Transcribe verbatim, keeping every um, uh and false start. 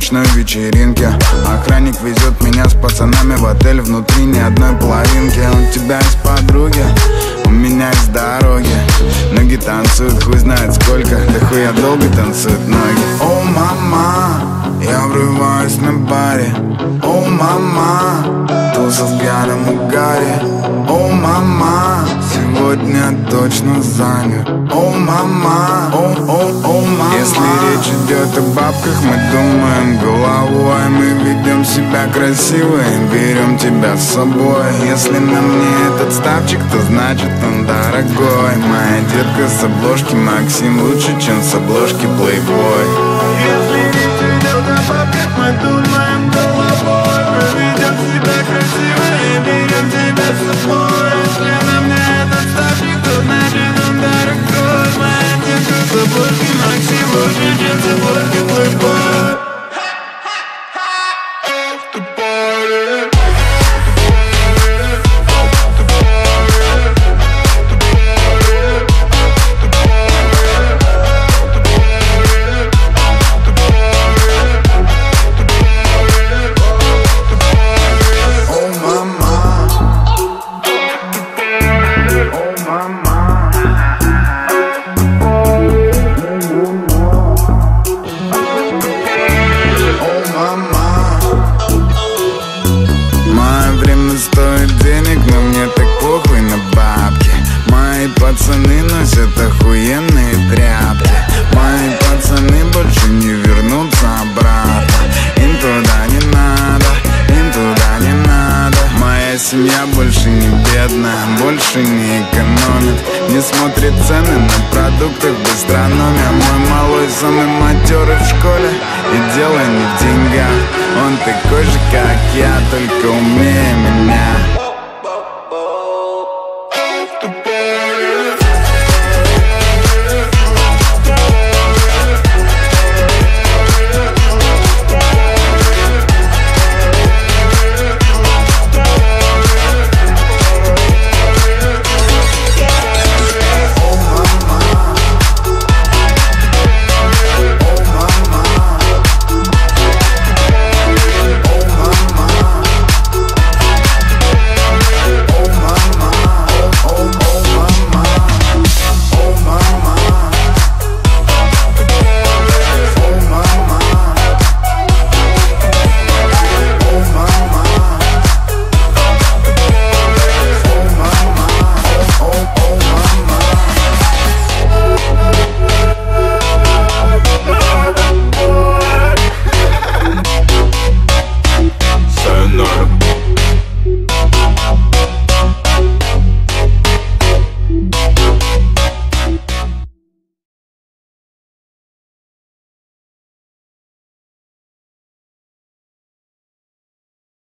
ночной вечеринке. Охранник везет меня с пацанами в отель. Внутри ни одной половинки. У тебя есть подруги, у меня есть дороги. Ноги танцуют, хуй знает сколько. Да хуя долго танцуют ноги. О, мама, я врываюсь на баре. О, мама, туса в пьяном угаре. О, мама, сегодня точно занят. О, мама, о, о, о, мама. Если речь идет о бабках, мы думаем головой. Мы ведем себя красиво и берем тебя с собой. Если на мне этот ставчик, то значит он дорогой. Моя детка с обложки Максим лучше, чем с обложки Playboy. Если речь идет о бабках, мы думаем головой. Мы ведем себя красиво и берем тебя с собой. Если на мне этот ставчик, то значит он дорогой. Моя детка с обложки Максим лучше, чем с обложки Playboy. Пацаны носят охуенные тряпки. Мои пацаны больше не вернутся обратно. Им туда не надо, им туда не надо. Моя семья больше не бедная, больше не экономит. Не смотрит цены на продукты в гастрономе. Мой малой самый матерый в школе, и дело не в деньгах. Он такой же, как я, только умнее меня.